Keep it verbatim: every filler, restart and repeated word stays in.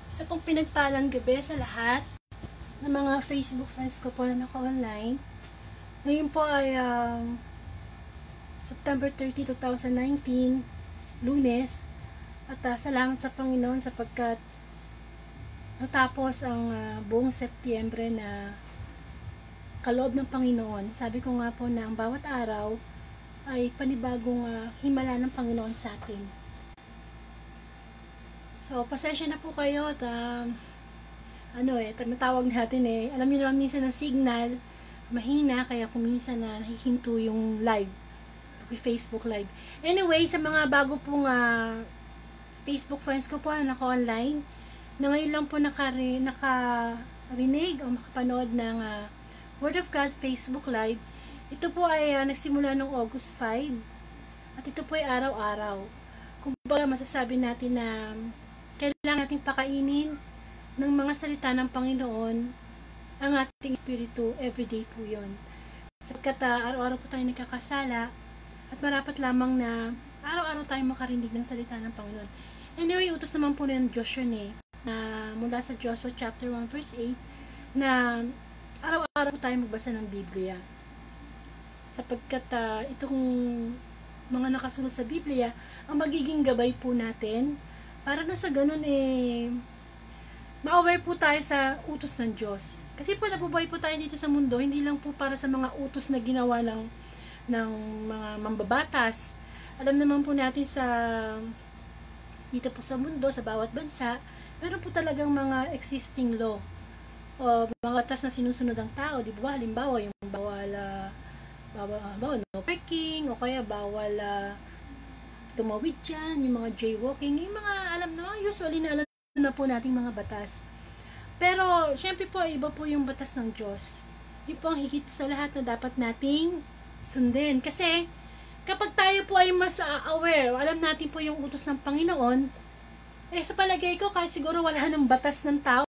Isa pong pinagpalang gabi sa lahat ng mga Facebook friends ko po na naka-online. Ngayon po ay um, September thirtieth, two thousand nineteen, Lunes. At uh, salamat sa Panginoon sapagkat natapos ang uh, buong Setyembre na kaloob ng Panginoon. Sabi ko nga po na ang bawat araw ay panibagong uh, himala ng Panginoon sa atin. So, pasensya na po kayo at uh, ano eh, tinatawag natin eh, alam niyo naman minsan na signal mahina, kaya kuminsan na nahihinto yung live, Facebook live. Anyway, sa mga bago pong uh, Facebook friends ko po na naka-online, na ngayon lang po nakari, nakarinig o makapanood ng uh, Word of God Facebook live, ito po ay uh, nagsimula noong August fifth at ito po ay araw-araw. Kung baga masasabi natin na kailangan nating pakainin ng mga salita ng Panginoon ang ating espiritu, everyday po yun. Sapagkat uh, araw-araw po tayo nagkakasala at marapat lamang na araw-araw tayo makarinig ng salita ng Panginoon. Anyway, utos naman po ng Diyos yun eh, na mula sa Joshua chapter one verse eight, na araw-araw po tayo magbasa ng Biblia. Sapagkat uh, itong mga nakasunod sa Biblia, ang magiging gabay po natin, para na sa ganun eh, ma-aware po tayo sa utos ng Diyos. Kasi po nabubuhay po tayo dito sa mundo, hindi lang po para sa mga utos na ginawa ng, ng mga mambabatas. Alam naman po natin sa dito po sa mundo, sa bawat bansa, meron po talagang mga existing law o mga batas na sinusunod ng tao, di ba? Halimbawa, yung bawal, uh, bawal, bawal no parking, o kaya bawal uh, tumawid dyan, yung mga jaywalking, yung mga alam na, usually na alam na po nating mga batas. Pero, syempre po, iba po yung batas ng Diyos. Yun po ang higit sa lahat na dapat nating sundin. Kasi, kapag tayo po ay mas uh, aware, alam natin po yung utos ng Panginoon, eh sa palagay ko, kahit siguro wala ng batas ng tao,